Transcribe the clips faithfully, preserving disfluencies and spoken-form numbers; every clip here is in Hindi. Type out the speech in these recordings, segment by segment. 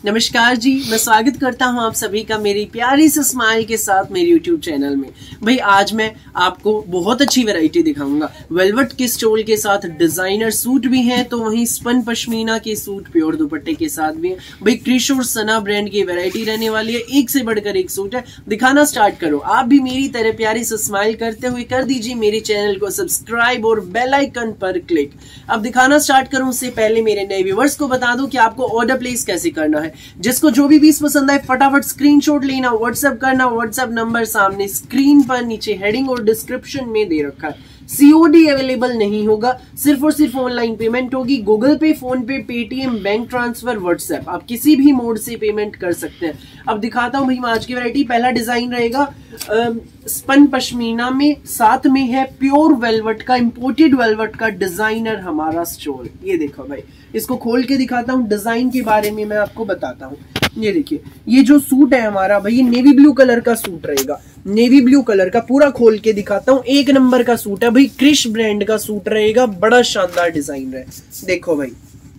नमस्कार जी, मैं स्वागत करता हूं आप सभी का मेरी प्यारी सी स्माइल के साथ मेरे यूट्यूब चैनल में। भाई आज मैं आपको बहुत अच्छी वैरायटी दिखाऊंगा। वेलवेट के स्टोल के साथ डिजाइनर सूट भी हैं, तो वहीं स्पन पश्मीना के सूट प्योर दुपट्टे के साथ भी है। भाई क्रिश और सना ब्रांड की वैरायटी रहने वाली है, एक से बढ़कर एक सूट है। दिखाना स्टार्ट करो। आप भी मेरी तरह प्यारी सी स्माइल करते हुए कर दीजिए मेरे चैनल को सब्सक्राइब और बेल आइकन पर क्लिक। अब दिखाना स्टार्ट करूं उससे पहले मेरे नए व्यूवर्स को बता दूं कि आपको ऑर्डर प्लेस कैसे करना है। जिसको जो भी पीस पसंद आए फटाफट स्क्रीनशॉट लेना, व्हाट्सएप करना। व्हाट्सएप नंबर सामने स्क्रीन पर नीचे हेडिंग और डिस्क्रिप्शन में दे रखा है। सीओडी अवेलेबल नहीं होगा, सिर्फ और सिर्फ ऑनलाइन पेमेंट होगी। Google Pay, PhonePe, Paytm, bank transfer, WhatsApp, आप किसी भी मोड से पेमेंट कर सकते हैं। अब दिखाता हूं भाई मैं आज की वैरायटी। पहला डिजाइन रहेगा स्पन पश्मीना में, साथ में है प्योर वेलवेट का, इंपोर्टेड वेलवेट का डिजाइनर हमारा स्टोल। ये देखो भाई, इसको खोल के दिखाता हूँ, डिजाइन के बारे में मैं आपको बताता हूँ। ये देखिए, ये जो सूट है हमारा भाई, ये नेवी ब्लू कलर का सूट रहेगा। नेवी ब्लू कलर का पूरा खोल के दिखाता हूँ। एक नंबर का सूट है भाई, क्रिश ब्रांड का सूट रहेगा। बड़ा शानदार डिजाइन है, देखो भाई।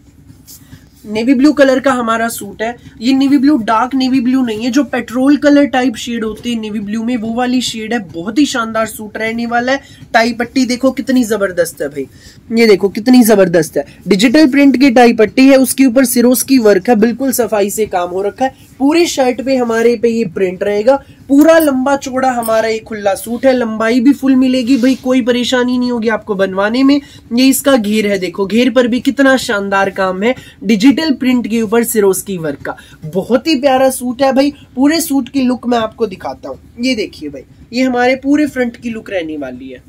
नेवी ब्लू कलर का हमारा सूट है। ये navy blue dark navy blue नहीं है, जो पेट्रोल कलर टाइप शेड होती है नेवी ब्लू में, वो वाली शेड है। बहुत ही शानदार सूट रहने वाला है। टाई पट्टी देखो कितनी जबरदस्त है भाई, ये देखो कितनी जबरदस्त है। डिजिटल प्रिंट की टाई पट्टी है, उसके ऊपर सिरोस की वर्क है, बिल्कुल सफाई से काम हो रखा है। पूरे शर्ट पे हमारे पे ये प्रिंट रहेगा। पूरा लंबा चौड़ा हमारा ये खुला सूट है, लंबाई भी फुल मिलेगी भाई, कोई परेशानी नहीं होगी आपको बनवाने में। ये इसका घेर है, देखो घेर पर भी कितना शानदार काम है, डिजिटल प्रिंट के ऊपर सिरोस की वर्क का। बहुत ही प्यारा सूट है भाई। पूरे सूट की लुक मैं आपको दिखाता हूँ। ये देखिए भाई, ये हमारे पूरे फ्रंट की लुक रहने वाली है।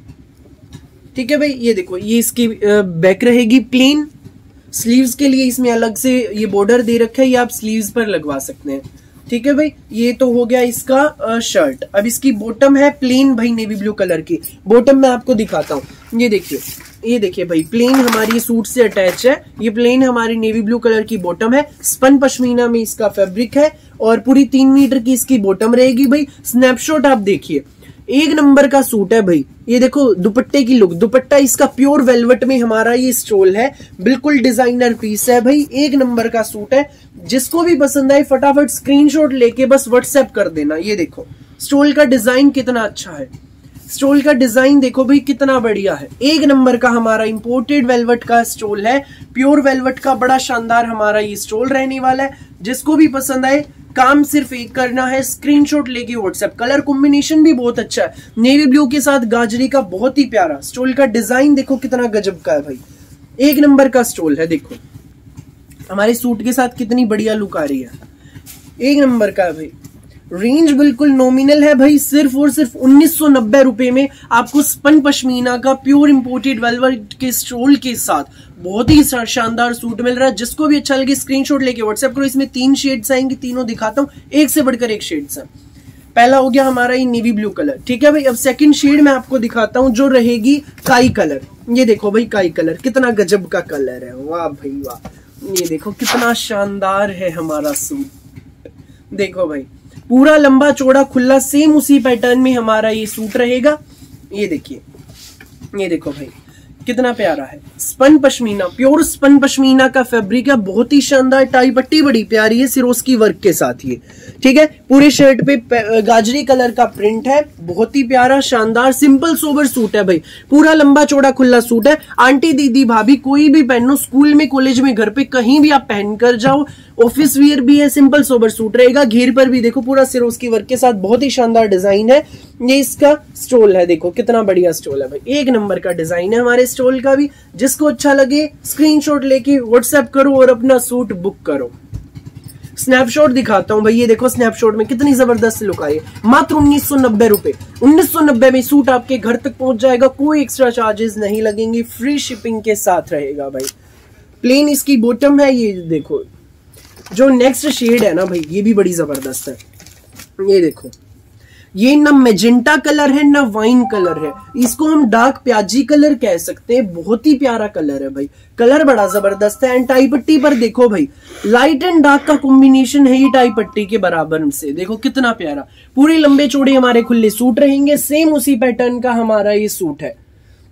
ठीक है भाई, ये देखो, ये इसकी बैक रहेगी प्लेन। स्लीव्स के लिए इसमें अलग से ये बॉर्डर दे रखा है, ये आप स्लीव्स पर लगवा सकते हैं। ठीक है भाई, ये तो हो गया इसका शर्ट। अब इसकी बॉटम है प्लेन भाई, नेवी ब्लू कलर की बॉटम मैं आपको दिखाता हूँ। ये देखिए, ये देखिए भाई, प्लेन हमारी सूट से अटैच है। ये प्लेन हमारी नेवी ब्लू कलर की बॉटम है। स्पन पश्मीना में इसका फैब्रिक है और पूरी तीन मीटर की इसकी बॉटम रहेगी भाई। स्नैपशॉट आप देखिए, एक नंबर का सूट है भाई। ये देखो दुपट्टे की लुक, दुपट्टा इसका प्योर वेलवेट में हमारा ये स्टोल है, बिल्कुल डिजाइनर पीस है भाई। एक नंबर का सूट है। जिसको भी पसंद आए फटाफट स्क्रीनशॉट लेके बस व्हाट्सएप कर देना। ये देखो स्टोल का डिजाइन कितना अच्छा है। स्टोल का डिजाइन देखो भाई कितना बढ़िया है। एक नंबर का हमारा इंपोर्टेड वेलवेट का स्टोल है, प्योर वेलवेट का। बड़ा शानदार हमारा ये स्टोल रहने वाला है। जिसको भी पसंद आए काम सिर्फ एक करना है, स्क्रीनशॉट लेके व्हाट्सएप। कलर कॉम्बिनेशन भी बहुत अच्छा है, नेवी ब्लू के साथ गाजरी का, बहुत ही प्यारा। स्टोल का डिजाइन देखो कितना गजब का है भाई, एक नंबर का स्टोल है। देखो हमारे सूट के साथ कितनी बढ़िया लुक आ रही है, एक नंबर का है भाई। रेंज बिल्कुल नॉमिनल है भाई, सिर्फ और सिर्फ उन्नीस सौ नब्बे रुपए में आपको स्पन पश्मीना का प्योर इंपोर्टेड वेलवेट के स्टोल के साथ बहुत ही शानदार सूट मिल रहा है। जिसको भी अच्छा लगे स्क्रीनशॉट लेके व्हाट्सएप करो। इसमें तीन शेड्स आएंगे, तीनों दिखाता हूँ, एक से बढ़कर एक शेड्स है। पहला हो गया हमारा ये नेवी ब्लू कलर, ठीक है भाई। अब सेकंड शेड मैं आपको दिखाता हूँ, जो रहेगी काई कलर। ये देखो भाई, काई कलर कितना गजब का कलर है, वाह भाई वाह। ये देखो कितना शानदार है हमारा सूट। देखो भाई, पूरा लंबा चौड़ा खुला, सेम उसी पैटर्न में हमारा ये सूट रहेगा। ये देखिए, ये देखो भाई कितना प्यारा है। Spun pashmina, pure spun pashmina का फैब्रिक है, बहुत ही शानदार। टाई पट्टी बड़ी प्यारी है सिरोस की वर्क के साथ ये, ठीक है। पूरे शर्ट पे गाजरी कलर का प्रिंट है, बहुत ही प्यारा शानदार सिंपल सोबर सूट है भाई। पूरा लंबा चौड़ा खुला सूट है। आंटी दीदी भाभी कोई भी पहनो, स्कूल में, कॉलेज में, घर पे कहीं भी आप पहन कर जाओ। ऑफिस वियर भी है, सिंपल सोबर सूट रहेगा। घेर पर भी देखो पूरा सिरोस की वर्क के साथ, बहुत ही शानदार डिजाइन है। ये इसका स्टोल है, देखो कितना बढ़िया स्टोल है भाई, एक नंबर का डिजाइन है हमारे स्टोल का भी। जिसको अच्छा लगे स्क्रीनशॉट लेके व्हाट्सएप करो और अपना सूट बुक करो। स्नैपशॉट दिखाता हूं भाई, ये देखो स्नैपशॉट में कितनी जबरदस्त लुक आई है। मात्र उन्नीस सौ नब्बे रुपए, उन्नीस सौ नब्बे में सूट आपके घर तक पहुंच जाएगा। कोई एक्स्ट्रा चार्जेस नहीं लगेंगे, फ्री शिपिंग के साथ रहेगा भाई। प्लेन इसकी बॉटम है। ये देखो जो नेक्स्ट शेड है ना भाई, ये भी बड़ी जबरदस्त है। ये देखो, ये ना मैजेंटा कलर है ना वाइन कलर है, इसको हम डार्क प्याजी कलर कह सकते हैं। बहुत ही प्यारा कलर है भाई, कलर बड़ा जबरदस्त है। एंड टाई पट्टी पर देखो भाई, लाइट एंड डार्क का कॉम्बिनेशन है ये टाई पट्टी के बराबर से, देखो कितना प्यारा। पूरे लंबे चौड़े हमारे खुले सूट रहेंगे, सेम उसी पैटर्न का हमारा ये सूट है।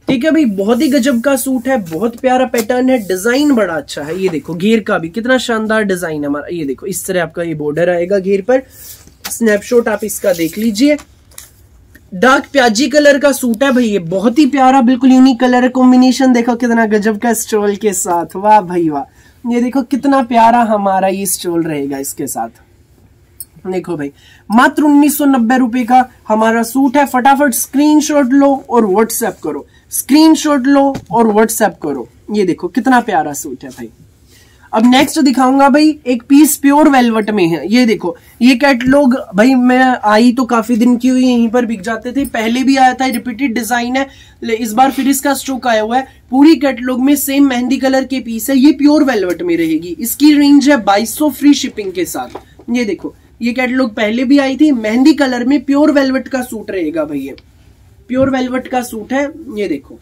ठीक है भाई, बहुत ही गजब का सूट है, बहुत प्यारा पैटर्न है, डिजाइन बड़ा अच्छा है। ये देखो घेर का भी कितना शानदार डिजाइन है हमारा। ये देखो इस तरह आपका ये बॉर्डर आएगा घेर पर। स्नैपशॉट आप इसका देख लीजिए। डार्क प्याजी कलर का सूट है भाई, ये बहुत ही प्यारा बिल्कुल यूनिक कलर कॉम्बिनेशन। देखो कितना गजब का स्टोल के साथ, वाह भाई वाह। ये देखो कितना प्यारा हमारा ये स्टोल रहेगा इसके साथ। देखो भाई मात्र उन्नीस सौ नब्बे रुपए का हमारा सूट है। फटाफट स्क्रीनशॉट लो और व्हाट्सएप करो, स्क्रीनशॉट लो और व्हाट्सएप करो। ये देखो कितना प्यारा सूट है भाई। अब नेक्स्ट दिखाऊंगा भाई, एक पीस प्योर वेलवेट में है। ये देखो ये कैटलॉग भाई मैं आई तो काफी दिन की हुई, यहीं पर बिक जाते थे, पहले भी आया था, रिपीटेड डिजाइन है, इस बार फिर इसका स्टॉक आया हुआ है। पूरी कैटलॉग में सेम मेहंदी कलर के पीस है, ये प्योर वेलवेट में रहेगी। इसकी रेंज है बाईस सौ फ्री शिपिंग के साथ। ये देखो ये कैटलॉग पहले भी आई थी, मेहंदी कलर में प्योर वेलवेट का सूट रहेगा भाई, ये प्योर वेलवेट का सूट है। ये देखो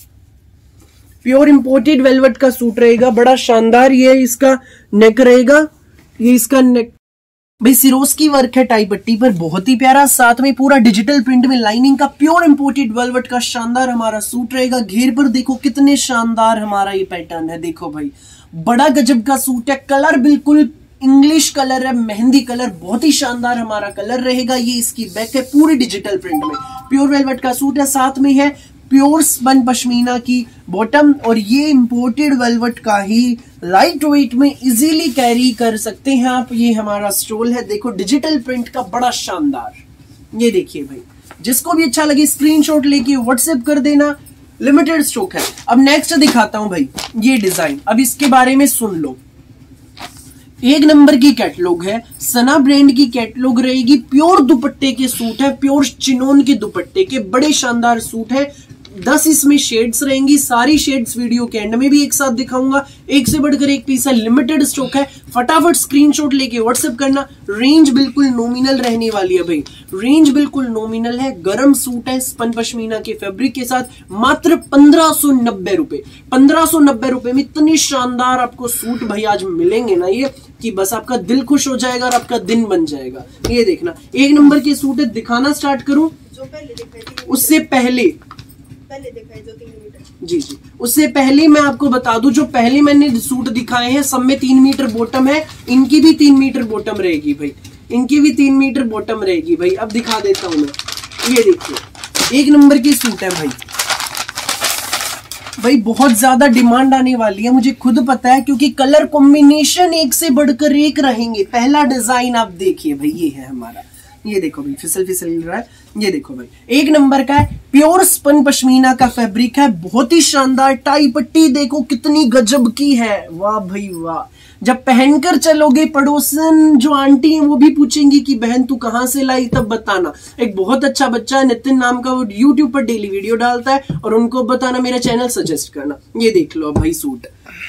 प्योर इंपोर्टेड वेलवेट का सूट रहेगा, बड़ा शानदार। ये इसका नेक रहेगा, ये इसका नेक भाई सिरोस्की वर्क है टाई पट्टी पर, बहुत ही प्यारा। साथ में पूरा डिजिटल प्रिंट में लाइनिंग का प्योर इंपोर्टेड वेलवेट का शानदार हमारा सूट रहेगा। घेर पर देखो कितने शानदार हमारा ये पैटर्न है। देखो भाई बड़ा गजब का सूट है, कलर बिल्कुल इंग्लिश कलर है, मेहंदी कलर, बहुत ही शानदार हमारा कलर रहेगा। ये इसकी बैक है पूरी डिजिटल प्रिंट में, प्योर वेलवेट का सूट है। साथ में है प्योर स्पन पश्मीना की बॉटम, और ये इंपोर्टेड वेलवेट का ही लाइट वेट में इजीली कैरी कर सकते हैं आप। ये हमारा स्टोल है, देखो डिजिटल प्रिंट का बड़ा शानदार। ये देखिए भाई, जिसको भी अच्छा लगे स्क्रीनशॉट लेके व्हाट्सएप कर देना, लिमिटेड स्टॉक है। अब नेक्स्ट दिखाता हूं भाई ये डिजाइन, अब इसके बारे में सुन लो। एक नंबर की कैटलॉग है, सना ब्रांड की कैटलॉग रहेगी। प्योर दुपट्टे के सूट है, प्योर चिनोन के दुपट्टे के बड़े शानदार सूट है। दस इसमें शेड्स रहेंगी, सारी शेड्स वीडियो के एंड में भी एक साथ दिखाऊंगा। एक से बढ़कर एक पीस है, लिमिटेड स्टॉक है। फटाफट स्क्रीनशॉट लेके व्हाट्सएप करना। रेंज बिल्कुल नॉमिनल रहने वाली है भाई, रेंज बिल्कुल नॉमिनल है। गरम सूट है स्पन पश्मीना के फैब्रिक के साथ, मात्र पंद्रह सौ नब्बे रुपए पंद्रह सौ नब्बे रुपए में इतनी शानदार आपको सूट भाई आज मिलेंगे ना, ये कि बस आपका दिल खुश हो जाएगा और आपका दिन बन जाएगा। ये देखना एक नंबर के सूट है। दिखाना स्टार्ट करूं जो पहले दिखाई उससे पहले पहले दिखाई जो तीन मीटर जी जी उससे पहले मैं आपको बता दूं, जो पहले मैंने सूट दिखाए हैं सब में तीन मीटर बॉटम है, इनकी भी तीन मीटर बॉटम रहेगी भाई, इनकी भी तीन मीटर बॉटम रहेगी भाई। अब दिखा देता हूं मैं, ये देखिए एक नंबर की सूट है भाई। भाई बहुत ज्यादा डिमांड आने वाली है, मुझे खुद पता है, क्योंकि कलर कॉम्बिनेशन एक से बढ़कर एक रहेंगे। पहला डिजाइन आप देखिए भाई, ये है हमारा, ये देखो भाई फिसल फिसल रहा है। ये देखो भाई एक नंबर का है, प्योर स्पन पश्मीना का फैब्रिक है, बहुत ही शानदार। टाई पट्टी देखो कितनी गजब की है, वाह भाई वाह। जब पहनकर चलोगे पड़ोसन जो आंटी हैं वो भी पूछेंगी कि बहन तू कहां से लाई, तब बताना। एक बहुत अच्छा बच्चा है नितिन नाम का, वो यूट्यूब पर डेली वीडियो डालता है, और उनको बताना मेरा चैनल सजेस्ट करना। ये देख लो भाई सूट,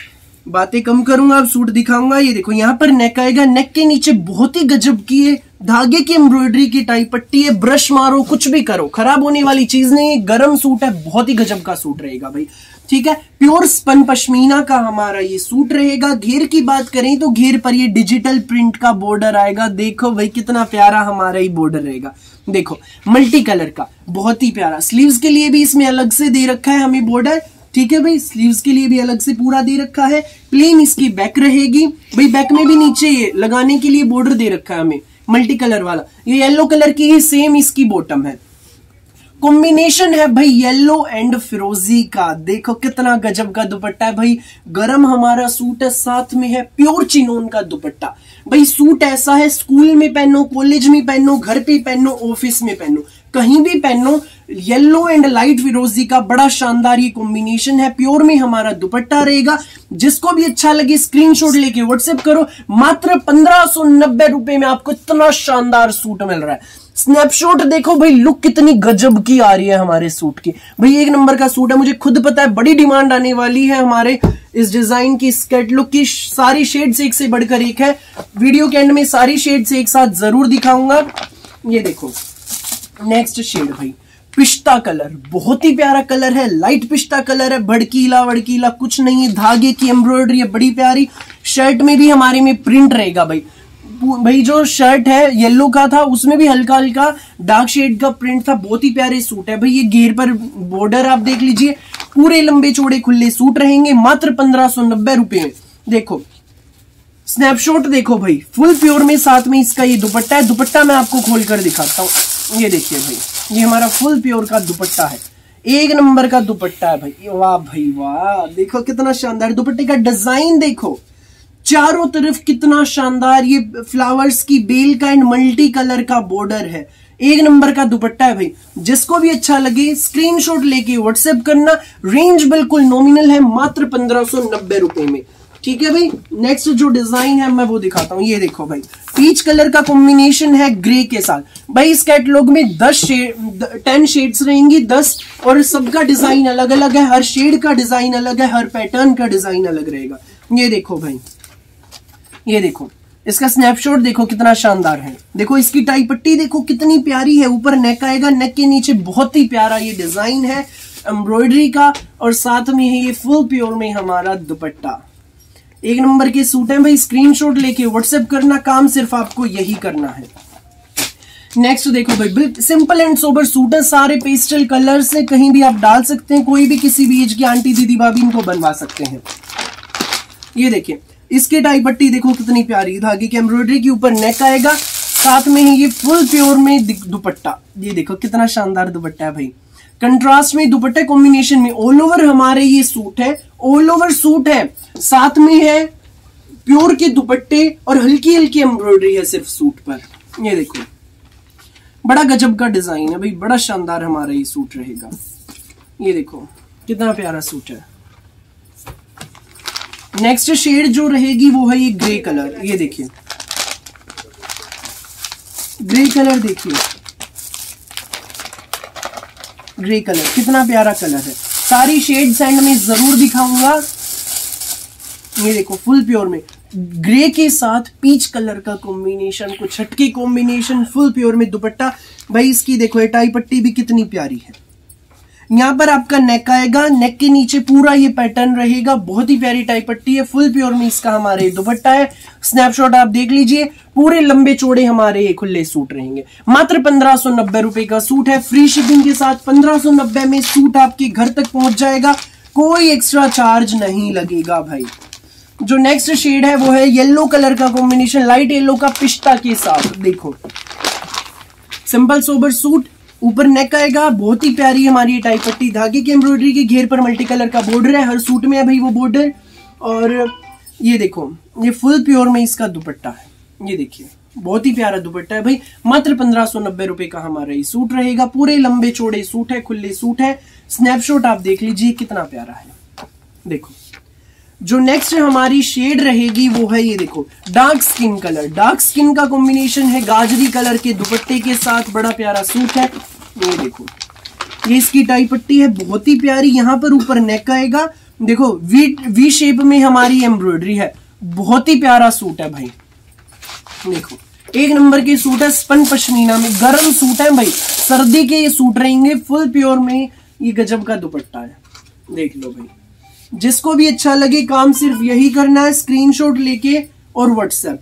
बातें कम करूंगा अब सूट दिखाऊंगा। ये देखो यहाँ पर नेक आएगा, नेक के नीचे बहुत ही गजब की है धागे की एम्ब्रॉयडरी की टाई पट्टी है। ब्रश मारो कुछ भी करो खराब होने वाली चीज नहीं है, गर्म सूट है, बहुत ही गजब का सूट रहेगा भाई। ठीक है, प्योर स्पन पश्मीना का हमारा ये सूट रहेगा। घेर की बात करें तो घेर पर ये डिजिटल प्रिंट का बॉर्डर आएगा। देखो भाई कितना प्यारा हमारा ये बॉर्डर रहेगा, देखो मल्टी कलर का, बहुत ही प्यारा। स्लीव्स के लिए भी इसमें अलग से दे रखा है हमें बॉर्डर, ठीक है भाई, स्लीव्स के लिए भी अलग से पूरा दे रखा है। प्लेन इसकी बैक रहेगी भाई, बैक में भी नीचे ये लगाने के लिए बॉर्डर दे रखा है हमें मल्टी कलर वाला। ये येलो कलर की ही सेम इसकी बॉटम है। कॉम्बिनेशन है भाई येलो एंड फिरोजी का, देखो कितना गजब का दुपट्टा है भाई। गरम हमारा सूट है, साथ में है प्योर चिनोन का दुपट्टा। भाई सूट ऐसा है स्कूल में पहनो, कॉलेज में पहनो, घर पे पहनो, ऑफिस में पहनो, कहीं भी पहनो। येलो एंड लाइट फिरोजी का बड़ा शानदार ये कॉम्बिनेशन है। प्योर में हमारा दुपट्टा रहेगा। जिसको भी अच्छा लगे स्क्रीनशॉट लेके व्हाट्सएप करो। मात्र पंद्रह सौ नब्बे रुपए में आपको इतना शानदार सूट मिल रहा है। स्नैपशॉट देखो भाई, लुक कितनी गजब की आ रही है हमारे सूट की भाई। एक नंबर का सूट है, मुझे खुद पता है बड़ी डिमांड आने वाली है हमारे इस डिजाइन की। स्कर्ट लुक की सारी शेड्स एक से बढ़कर एक है। वीडियो के एंड में सारी शेड्स एक साथ जरूर दिखाऊंगा। ये देखो नेक्स्ट शेड भाई, पिस्ता कलर, बहुत ही प्यारा कलर है, लाइट पिस्ता कलर है, भड़कीला वड़कीला कुछ नहीं है। धागे की एम्ब्रॉयडरी है बड़ी प्यारी। शर्ट में भी हमारे में प्रिंट रहेगा भाई, भाई जो शर्ट है येलो का था, उसमें भी हल्का हल्का डार्क शेड का प्रिंट था। बहुत ही प्यारे सूट है भाई। ये घेर पर बॉर्डर आप देख लीजिए, पूरे लंबे चौड़े खुले सूट रहेंगे मात्र पंद्रह सौ नब्बे रुपए में। देखो स्नैपशॉट देखो भाई, फुल प्योर में, साथ में इसका ये दुपट्टा है। दुपट्टा मैं आपको खोलकर दिखाता हूँ। ये देखिए भाई, ये हमारा फुल प्योर का दुपट्टा है, एक नंबर का दुपट्टा है भाई। वाह भाई वाह, देखो कितना शानदार दुपट्टे का डिजाइन, देखो चारों तरफ कितना शानदार ये फ्लावर्स की बेल का एंड मल्टी कलर का बॉर्डर है। एक नंबर का दुपट्टा है भाई। जिसको भी अच्छा लगे स्क्रीनशॉट लेके व्हाट्सएप करना। रेंज बिल्कुल नॉमिनल है, मात्र पंद्रह सौ नब्बे रुपए में। ठीक है भाई। नेक्स्ट जो डिजाइन है मैं वो दिखाता हूँ। ये देखो भाई, पीच कलर का कॉम्बिनेशन है ग्रे के साथ। भाई इस कैटलॉग में दस शेड टेन शेड्स रहेंगी, दस, और सबका डिजाइन अलग अलग है। हर शेड का डिजाइन अलग है, हर पैटर्न का डिजाइन अलग रहेगा। ये देखो भाई, ये देखो इसका स्नैपशॉट देखो कितना शानदार है। देखो इसकी टाई पट्टी देखो कितनी प्यारी है। ऊपर नेक आएगा, नेक के नीचे बहुत ही प्यारा ये डिजाइन है एम्ब्रॉयडरी का, और साथ में है ये फुल प्योर में हमारा दुपट्टा। एक नंबर के सूट है भाई। स्क्रीनशॉट लेके व्हाट्सएप करना, काम सिर्फ आपको यही करना है। नेक्स्ट देखो भाई, सिंपल एंड सोबर सूट है, सारे पेस्टल कलर से, कहीं भी आप डाल सकते हैं। कोई भी किसी भी एज की आंटी दीदी भाभी इनको बनवा सकते हैं। ये देखिए इसके टाई पट्टी देखो कितनी प्यारी, धागे की एम्ब्रॉयडरी के ऊपर नेक आएगा, साथ में है ये फुल प्योर में दुपट्टा। ये देखो कितना शानदार दुपट्टा है भाई। कंट्रास्ट में दुपट्टे कॉम्बिनेशन में ऑल ओवर हमारे ये सूट है, ऑल ओवर सूट है, साथ में है प्योर के दुपट्टे और हल्की हल्की एम्ब्रॉयडरी है सिर्फ सूट पर। ये देखो बड़ा गजब का डिजाइन है भाई, बड़ा शानदार हमारा ये सूट रहेगा। ये देखो कितना प्यारा सूट है। नेक्स्ट शेड जो रहेगी वो है ये ग्रे कलर। ये देखिए ग्रे कलर, देखिए ग्रे कलर कितना प्यारा कलर है। सारी शेड्स एंड में जरूर दिखाऊंगा। ये देखो फुल प्योर में ग्रे के साथ पीच कलर का कॉम्बिनेशन, कुछ हटके कॉम्बिनेशन, फुल प्योर में दुपट्टा। भाई इसकी देखो टाई पट्टी भी कितनी प्यारी है। यहाँ पर आपका नेक आएगा, नेक के नीचे पूरा ये पैटर्न रहेगा। बहुत ही प्यारी टाई पट्टी है, फुल प्योर में इसका हमारे दुपट्टा है। स्नैपशॉट आप देख लीजिए, पूरे लंबे चौड़े हमारे ये खुले सूट रहेंगे। मात्र पंद्रह सौ नब्बे रुपए का सूट है, फ्री शिपिंग के साथ पंद्रह सौ नब्बे में सूट आपके घर तक पहुंच जाएगा। कोई एक्स्ट्रा चार्ज नहीं लगेगा भाई। जो नेक्स्ट शेड है वो है येलो कलर का कॉम्बिनेशन, लाइट येलो का पिस्ता के साथ। देखो सिंपल सोबर सूट, ऊपर नेक आएगा, बहुत ही प्यारी हमारी टाई पट्टी, धागे की एम्ब्रॉयडरी के घेर पर मल्टी कलर का बॉर्डर है। हर सूट में है भाई वो बॉर्डर। और ये देखो ये फुल प्योर में इसका दुपट्टा है। ये देखिए बहुत ही प्यारा दुपट्टा है भाई। मात्र पंद्रह सौ नब्बे रुपए का हमारा ये सूट रहेगा। पूरे लंबे चौड़े सूट है, खुले सूट है। स्नैपशॉट आप देख लीजिए कितना प्यारा है। देखो जो नेक्स्ट हमारी शेड रहेगी वो है ये देखो dark skin colour. Dark skin का कॉम्बिनेशन है गाजरी कलर के दुपट्टे के साथ, बड़ा प्यारा सूट है। ये देखो ये इसकी टाई पट्टी है, बहुत ही प्यारी। यहाँ पर ऊपर नेक आएगा, देखो वी वी शेप में हमारी एम्ब्रॉयडरी है। बहुत ही प्यारा सूट है भाई। देखो एक नंबर के सूट है, स्पन पश्मीना में, गर्म सूट है भाई। सर्दी के ये सूट रहेंगे, फुल प्योर में। ये गजब का दुपट्टा है, देख लो भाई। जिसको भी अच्छा लगे काम सिर्फ यही करना है, स्क्रीनशॉट लेके और व्हाट्सएप।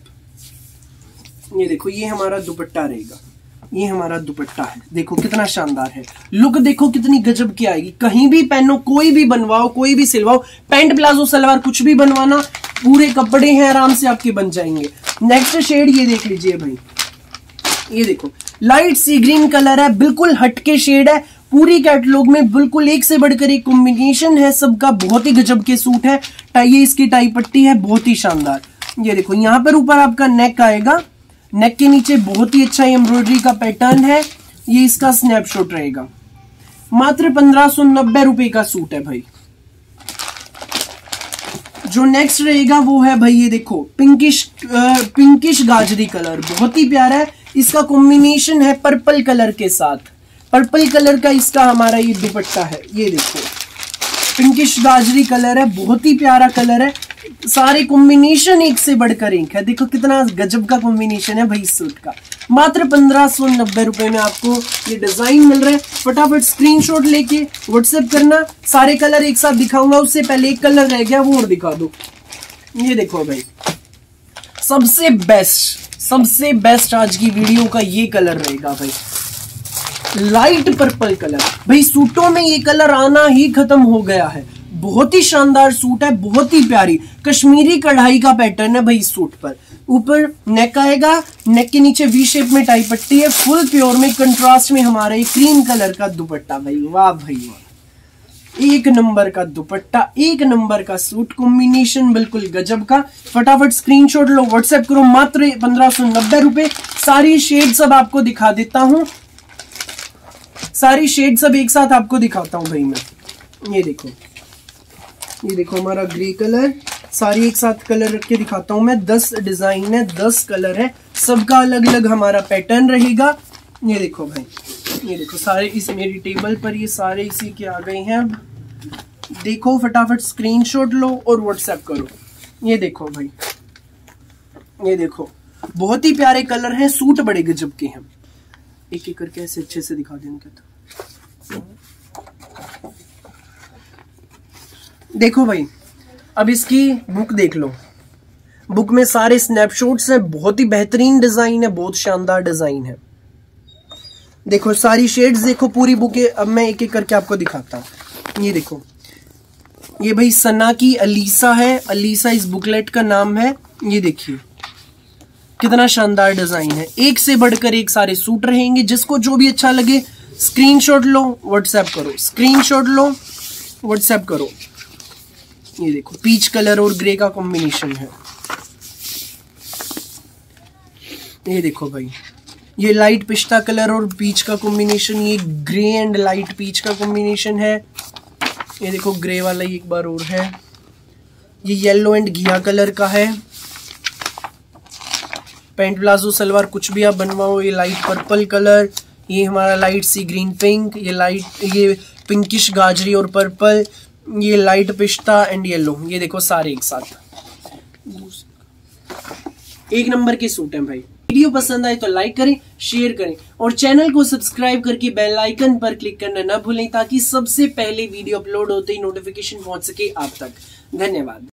ये देखो ये हमारा दुपट्टा रहेगा, ये हमारा दुपट्टा है। देखो कितना शानदार है, लुक देखो कितनी गजब की आएगी। कहीं भी पहनो, कोई भी बनवाओ, कोई भी सिलवाओ, पैंट प्लाजो सलवार कुछ भी बनवाना, पूरे कपड़े हैं आराम से आपके बन जाएंगे। नेक्स्ट शेड ये देख लीजिए भाई। ये देखो लाइट सी ग्रीन कलर है, बिल्कुल हटके शेड है। पूरी कैटलॉग में बिल्कुल एक से बढ़कर एक कॉम्बिनेशन है सबका। बहुत ही गजब के सूट है। टाई इसकी टाई पट्टी है, बहुत ही शानदार। ये देखो यहाँ पर ऊपर आपका नेक आएगा, नेक के नीचे बहुत ही अच्छा एम्ब्रॉयडरी का पैटर्न है। ये इसका स्नैपशॉट रहेगा। मात्र पंद्रह सौ नब्बे रुपए का सूट है भाई। जो नेक्स्ट रहेगा वो है भाई ये देखो पिंकिश पिंकिश गाजरी कलर, बहुत ही प्यारा है। इसका कॉम्बिनेशन है पर्पल कलर के साथ। पर्पल कलर का इसका हमारा ये दुपट्टा है। ये देखो पिंकिश गाजरी कलर है, बहुत ही प्यारा कलर है। सारे कॉम्बिनेशन एक से बढ़कर एक है। देखो कितना गजब का कॉम्बिनेशन है भाई इस सूट का। मात्र पंद्रह सौ नब्बे रुपए में आपको ये डिजाइन मिल रहा है। फटाफट स्क्रीनशॉट लेके व्हाट्सएप करना। सारे कलर एक साथ दिखाऊंगा, उससे पहले एक कलर रह गया, वो और दिखा दो। ये देखो भाई सबसे बेस्ट सबसे बेस्ट आज की वीडियो का ये कलर रहेगा भाई, लाइट पर्पल कलर। भाई सूटों में ये कलर आना ही खत्म हो गया है। बहुत ही शानदार सूट है, बहुत ही प्यारी कश्मीरी कढ़ाई का पैटर्न है भाई सूट पर। ऊपर नेक आएगा, नेक के नीचे वी शेप में टाई पट्टी है, फुल प्योर में कंट्रास्ट में हमारा ये क्रीम कलर का दुपट्टा। भाई वाह भाई वाह, एक नंबर का दुपट्टा, एक नंबर का सूट कॉम्बिनेशन, बिल्कुल गजब का। फटाफट स्क्रीनशॉट लो, व्हाट्सएप करो, मात्र पंद्रह सौ नब्बे रुपए। सारी शेड सब आपको दिखा देता हूं, सारी शेड सब एक साथ आपको दिखाता हूं भाई मैं। ये देखो, ये देखो हमारा ग्रे कलर, सारी एक साथ कलर रख के दिखाता हूं मैं। दस डिजाइन है, दस कलर है, सबका अलग अलग हमारा पैटर्न रहेगा। ये देखो भाई, ये देखो सारे इस मेरी टेबल पर ये सारे इसी के आ गए हैं। अब देखो फटाफट स्क्रीनशॉट लो और व्हाट्सएप करो। ये देखो भाई, ये देखो बहुत ही प्यारे कलर हैं, सूट बड़े गजब के हैं। एक एक करके ऐसे अच्छे से दिखा देंगे तो देखो भाई। अब इसकी बुक देख लो, बुक में सारे स्नैपशॉट्स हैं, बहुत ही बेहतरीन डिजाइन है, बहुत शानदार डिजाइन है। देखो सारी शेड्स देखो, पूरी बुक है। अब मैं एक एक करके आपको दिखाता हूँ। ये देखो, ये भाई सना की अलीसा है, अलीसा इस बुकलेट का नाम है। ये देखिए कितना शानदार डिजाइन है, एक से बढ़कर एक सारे सूट रहेंगे। जिसको जो भी अच्छा लगे स्क्रीनशॉट लो, व्हाट्सएप करो, स्क्रीनशॉट लो, व्हाट्सएप करो। ये देखो पीच कलर और ग्रे का कॉम्बिनेशन है। ये देखो भाई, ये लाइट पिस्ता कलर और पीच का कॉम्बिनेशन, ये ग्रे एंड लाइट पीच का कॉम्बिनेशन है। ये देखो ग्रे वाला ही एक बार और है। ये येलो एंड घिया कलर का है। पैंट प्लाजो सलवार कुछ भी आप बनवाओ। ये लाइट पर्पल कलर, ये हमारा लाइट सी ग्रीन पिंक, ये लाइट ये पिंकिश गाजरी और पर्पल, ये लाइट पिस्ता एंड येलो। ये देखो सारे एक साथ एक नंबर के सूट हैं भाई। वीडियो पसंद आए तो लाइक करें, शेयर करें और चैनल को सब्सक्राइब करके बेल आइकन पर क्लिक करना न भूलें, ताकि सबसे पहले वीडियो अपलोड होते ही नोटिफिकेशन पहुंच सके आप तक। धन्यवाद।